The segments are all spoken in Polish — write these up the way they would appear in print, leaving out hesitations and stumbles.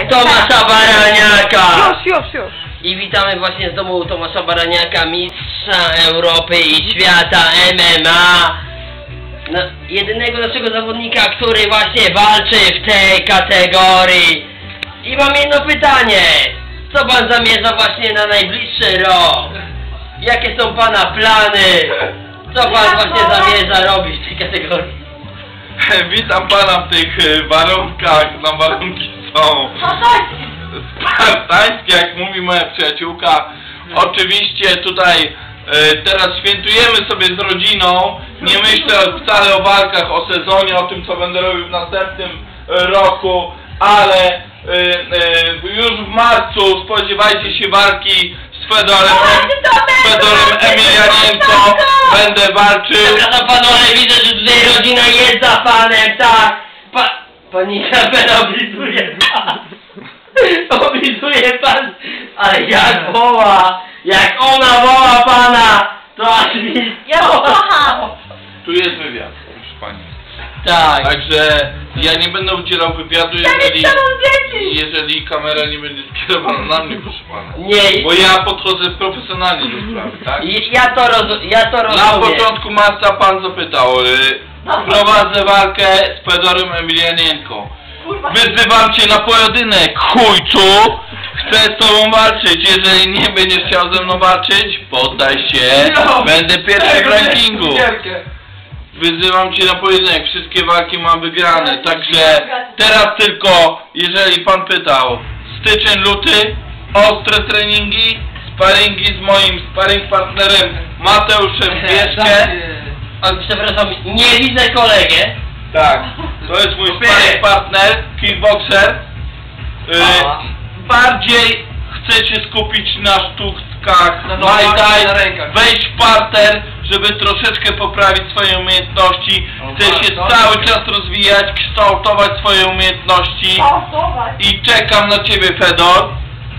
Tomasza Baraniaka! Już. I witamy właśnie z domu Tomasza Baraniaka, mistrza Europy i świata MMA. No, jedynego naszego zawodnika, który właśnie walczy w tej kategorii. I mam jedno pytanie. Co pan zamierza właśnie na najbliższy rok? Jakie są pana plany? Co pan właśnie zamierza robić w tej kategorii? Witam pana w tych warunkach. No, warunki są spartańskie, jak mówi moja przyjaciółka. Oczywiście tutaj teraz świętujemy sobie z rodziną. Nie myślę wcale o walkach, o sezonie, o tym, co będę robił w następnym roku, ale już w marcu spodziewajcie się walki z Fedorem Emelianenko. Będę walczył. Przepraszam panu, ale widzę, że tutaj rodzina jest za panem, tak? Pani Izabela oblizuje pan. Oblizuje pan. Ale jak woła, jak ona woła pana, to aż mi... Ja go kocham. Tu jest wywiad, proszę pani. Tak. Także ja nie będę udzielał wywiadu, jeżeli kamera nie będzie skierowana na mnie, proszę pana. Nie. Bo ja podchodzę profesjonalnie do sprawy, tak? Ja to rozumiem. Na początku marca pan zapytał, prowadzę walkę z Fedorem Emelianenko. Wyzywam cię na pojedynek, chujcu! Chcę z tobą walczyć, jeżeli nie będziesz chciał ze mną walczyć, poddaj się, będę pierwszy w rankingu. Wyzywam cię na pojedynek, wszystkie walki mam wygrane, także teraz tylko, jeżeli pan pytał, styczeń, luty, ostre treningi, sparingi z moim sparring partnerem Mateuszem Bieszkę. Przepraszam, nie widzę kolegę. Tak, to jest mój sparring partner, kickboxer. Bardziej chcę się skupić na sztuczkach, Muay Thai, wejść w parter, żeby troszeczkę poprawić swoje umiejętności. Chcę się cały czas rozwijać, kształtować swoje umiejętności. I czekam na ciebie, Fedor.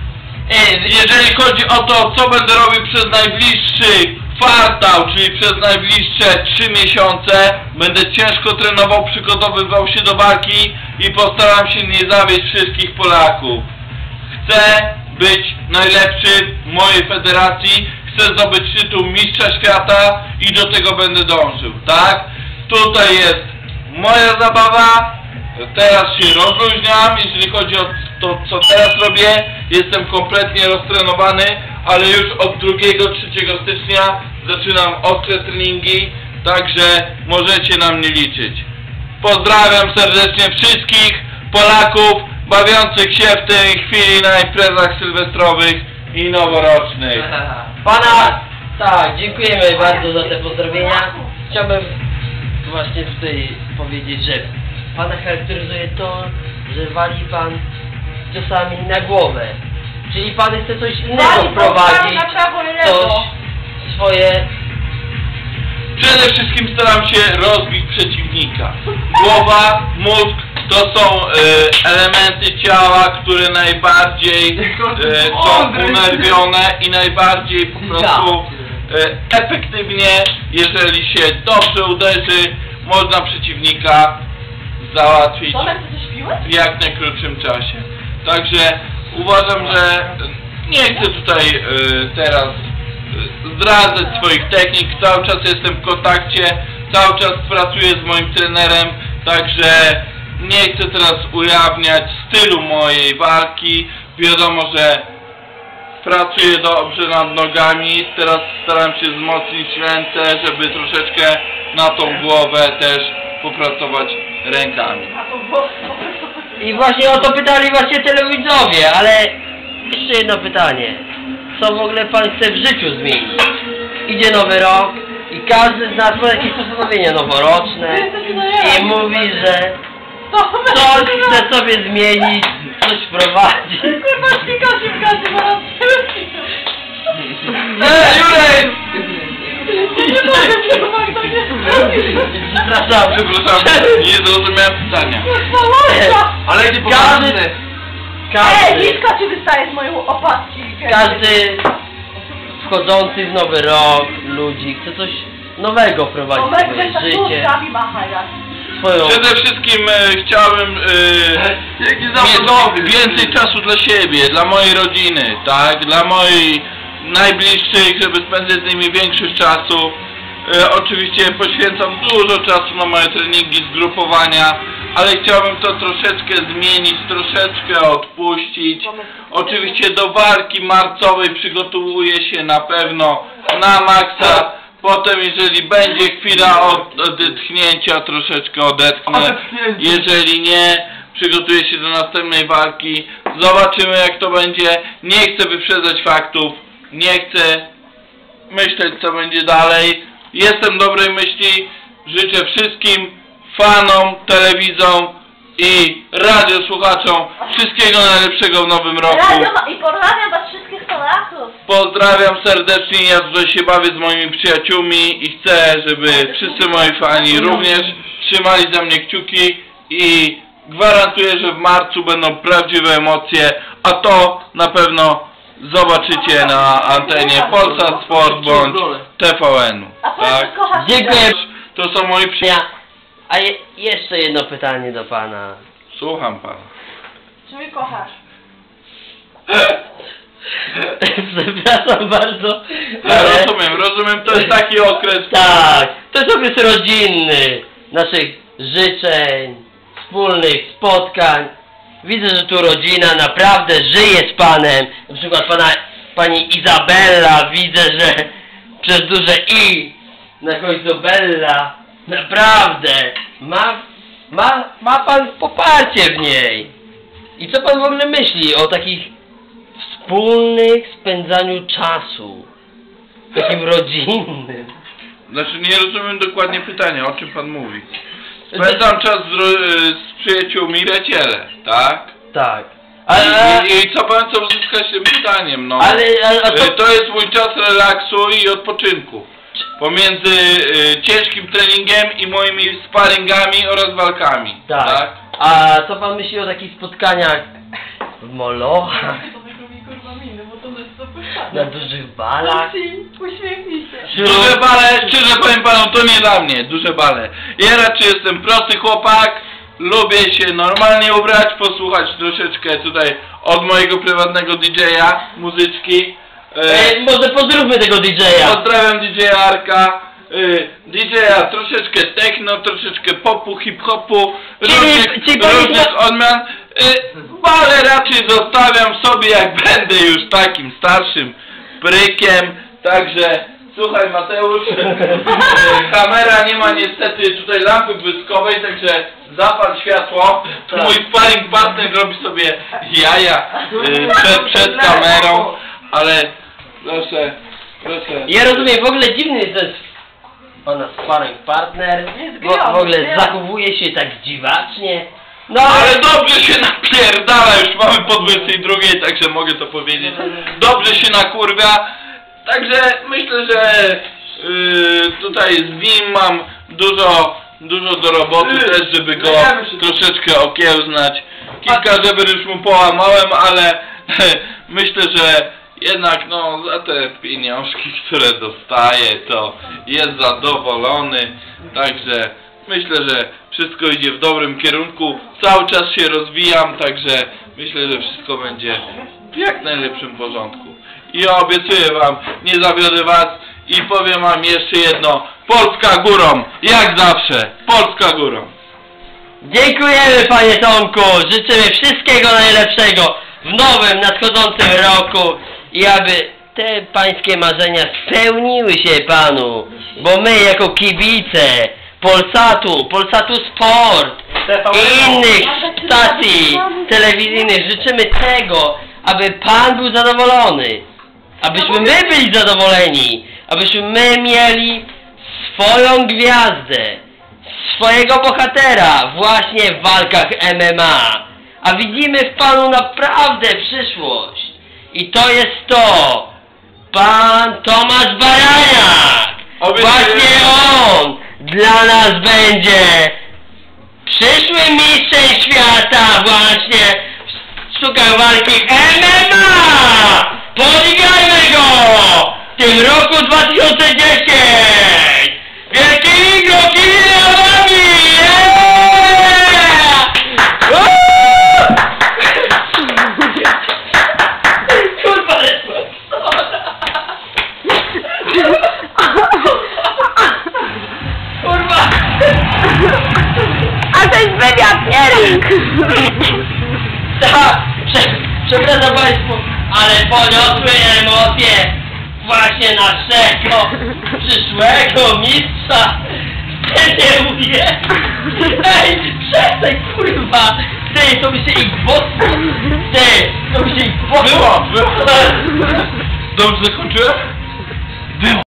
Jeżeli chodzi o to, co będę robił przez najbliższy kwartał, czyli przez najbliższe 3 miesiące, będę ciężko trenował, przygotowywał się do walki i postaram się nie zawieść wszystkich Polaków. Chcę być najlepszy w mojej federacji, chcę zdobyć tytuł mistrza świata i do tego będę dążył, tak? Tutaj jest moja zabawa, teraz się rozluźniam, jeżeli chodzi o to, co teraz robię, jestem kompletnie roztrenowany, ale już od 2-3 stycznia zaczynam ostre treningi, także możecie na mnie liczyć. Pozdrawiam serdecznie wszystkich Polaków bawiących się w tej chwili na imprezach sylwestrowych i noworocznych. Pana, tak, dziękujemy bardzo za te pozdrowienia. Chciałbym właśnie tutaj powiedzieć, że pana charakteryzuje to, że wali pan ciosami na głowę. Czyli pan chce coś innego wprowadzić, coś swoje... Przede wszystkim staram się rozbić przeciwnika. Głowa, mózg to są elementy ciała, które najbardziej są unerwione i najbardziej po prostu efektywnie, jeżeli się dobrze uderzy, można przeciwnika załatwić w jak najkrótszym czasie. Także uważam, że nie chcę tutaj teraz zdradzać swoich technik, cały czas jestem w kontakcie, cały czas pracuję z moim trenerem, także nie chcę teraz ujawniać stylu mojej walki. Wiadomo, że pracuję dobrze nad nogami, teraz staram się wzmocnić ręce, żeby troszeczkę na tą głowę też popracować rękami. I właśnie o to pytali właśnie telewidzowie, ale jeszcze jedno pytanie. Co w ogóle pan chce w życiu zmienić? Idzie nowy rok i każdy z nas ma jakieś postanowienia noworoczne i mówi, że coś chce sobie zmienić, coś wprowadzić. Kurwa, śmigał się w gazie, zaraz. Jurek! Przepraszam, nie zrozumiałem pytania. Ale nie pokażę. liczka ci wystaje z mojej opatki. Każdy wchodzący w nowy rok ludzi chce coś nowego wprowadzić w swoje życie. swoją... Przede wszystkim chciałem mieć więcej czasu dla siebie, dla mojej rodziny, tak? Dla moich najbliższych, żeby spędzić z nimi większość czasu. Oczywiście poświęcam dużo czasu na moje treningi, zgrupowania, ale chciałbym to troszeczkę zmienić, troszeczkę odpuścić. Oczywiście do walki marcowej przygotowuję się na pewno na maksa. Potem, jeżeli będzie chwila odetchnięcia, troszeczkę odetchnę. Jeżeli nie, przygotuję się do następnej walki. Zobaczymy, jak to będzie. Nie chcę wyprzedzać faktów. Nie chcę myśleć, co będzie dalej. Jestem dobrej myśli. Życzę wszystkim fanom, telewizom i radiosłuchaczom wszystkiego najlepszego w nowym roku. I pozdrawiam was wszystkich Polaków. Pozdrawiam serdecznie, ja tutaj się bawię z moimi przyjaciółmi i chcę, żeby wszyscy moi fani również trzymali za mnie kciuki i gwarantuję, że w marcu będą prawdziwe emocje, a to na pewno zobaczycie na antenie Polsat Sport bądź TVN-u. Tak? Dziękuję. To są moi przyjaciół. A jeszcze jedno pytanie do pana. Słucham pana. Czy mnie kochasz? Przepraszam bardzo. Ja rozumiem, to jest taki okres. Tak, to jest okres rodzinny, naszych życzeń, wspólnych spotkań. Widzę, że tu rodzina naprawdę żyje z panem. Na przykład pani Izabella, widzę, że przez duże I na końcu Bella. Naprawdę ma pan poparcie w niej. I co pan w ogóle myśli o takich wspólnych spędzaniu czasu? Takim rodzinnym. Znaczy nie rozumiem dokładnie pytania, o czym pan mówi. Spędzam czas z przyjaciółmi Reciele, tak? Tak. I co pan chce uzyskać tym pytaniem, no? Ale to jest mój czas relaksu i odpoczynku. Pomiędzy ciężkim treningiem i moimi sparingami oraz walkami. Tak. A co pan myśli o takich spotkaniach w molochach? Na dużych balach? Uśmiechnij się. Duże bale, szczerze powiem panu, to nie dla mnie, duże bale. Ja raczej jestem prosty chłopak, lubię się normalnie ubrać, posłuchać troszeczkę tutaj od mojego prywatnego DJ-a, muzyczki. Może pozdrówmy tego DJ-a. Pozdrawiam DJ-a Arka, DJ-a troszeczkę techno, troszeczkę popu, hip-hopu, różnych odmian. Ale raczej zostawiam sobie, jak będę już takim starszym prykiem. Także słuchaj Mateusz, kamera nie ma niestety tutaj lampy błyskowej, także zapal światło. Mój sparring partner robi sobie jaja przed kamerą, ale proszę. Ja rozumiem, w ogóle dziwny to jest pana sparring partner, w ogóle zachowuje się tak dziwacznie. No ale dobrze się napierdala, już mamy po 22, także mogę to powiedzieć. Dobrze się nakurwia, także myślę, że tutaj z nim mam dużo do roboty też, żeby go troszeczkę okiełznać. Kilka żeber już mu połamałem, ale myślę, że jednak no za te pieniążki, które dostaje, to jest zadowolony, także myślę, że wszystko idzie w dobrym kierunku, cały czas się rozwijam, także myślę, że wszystko będzie w jak najlepszym porządku. I ja obiecuję wam, nie zawiodę was i powiem wam jeszcze jedno, Polska górą, jak zawsze, Polska górą. Dziękujemy panie Tomku, życzymy wszystkiego najlepszego w nowym, nadchodzącym roku i aby te pańskie marzenia spełniły się panu, bo my jako kibice Polsatu Sport i innych stacji telewizyjnych życzymy tego, aby pan był zadowolony, abyśmy my byli zadowoleni, abyśmy my mieli swoją gwiazdę, swojego bohatera właśnie w walkach MMA, a widzimy w panu naprawdę przyszłość i to jest to, pan Tomasz Baraniak, właśnie on dla nas będzie przyszłym mistrzem świata właśnie w sztukach walki MMA! Podbijajmy go w tym roku 2010! Wielkimi wielkimi nogami! jest wywiad, Erik! Tak, przepraszam Państwu, ale poniosły emocje właśnie naszego przyszłego mistrza. Nie mówię. Ej, przestań, kurwa. Ty, to by się ich bosło. Ty, to by się ich bosło. Było. Dobrze zakończyłem? Było.